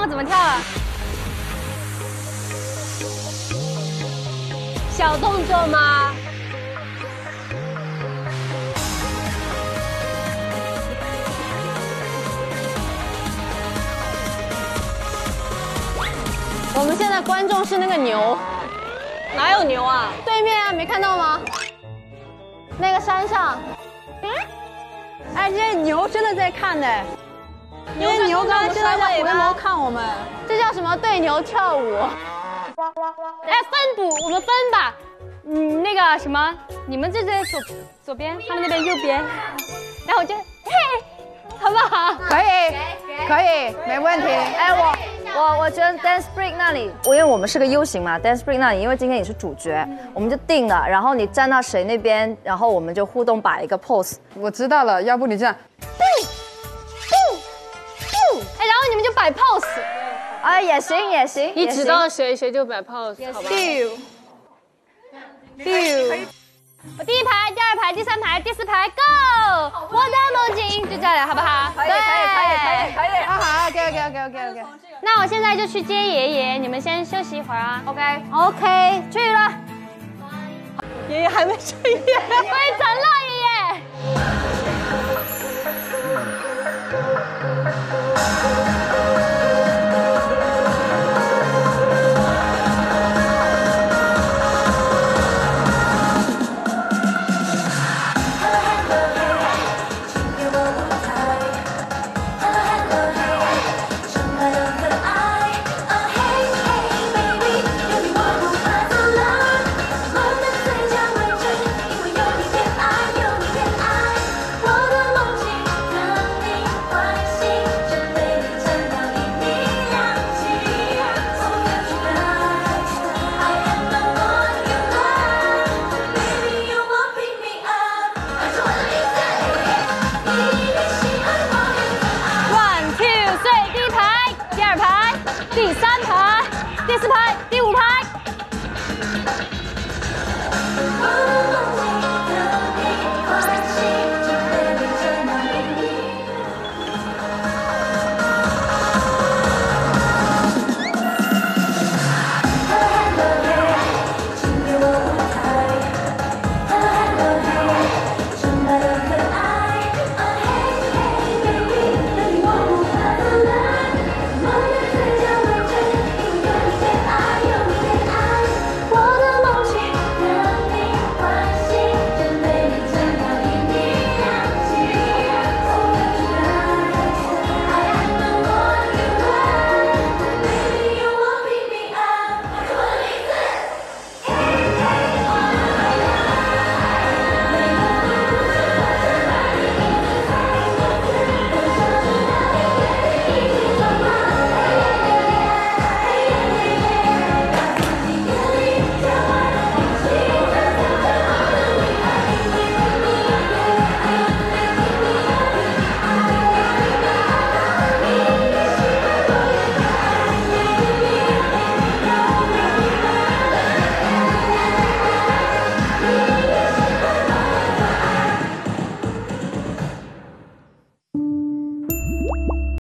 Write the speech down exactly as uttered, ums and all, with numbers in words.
我怎么跳啊？小动作吗？我们现在观众是那个牛，哪有牛啊？对面啊，没看到吗？那个山上，哎，这些牛真的在看呢。因为牛刚刚真的在回眸看我们，这叫什么？对牛跳舞。哎，分补，我们分吧。嗯，那个什么，你们这边左左边，他们那边右边，然后我就嘿，好不好？ 可以，可以，没问题。 哎，我我我觉得 Dance Break 那里，因为我们是个 U 型嘛 ，Dance Break 那里，因为今天你是主角，我们就定了，然后你站到谁那边，然后我们就互动摆一个 pose。 我知道了，要不你这样。 哎，然后你们就摆 pose， 哎，也行也行， 你指到谁谁就摆 pose， 好吧 ？biu biu， 我第一排、第二排、第三排、第四排 ，Go！ 我的梦境就这样，好不好？ 可以可以可以可以可以， 好好 ，OK OK OK OK OK。 那我现在就去接爷爷，你们先休息一会儿啊。 OK OK， 去了。爷爷还没睡耶，灰尘了，爷爷。第三排、第四排、